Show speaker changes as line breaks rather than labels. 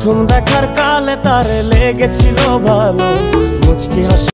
প্রথম দেখার কালে তার লেগেছিল ভালো, মুচকি হাসি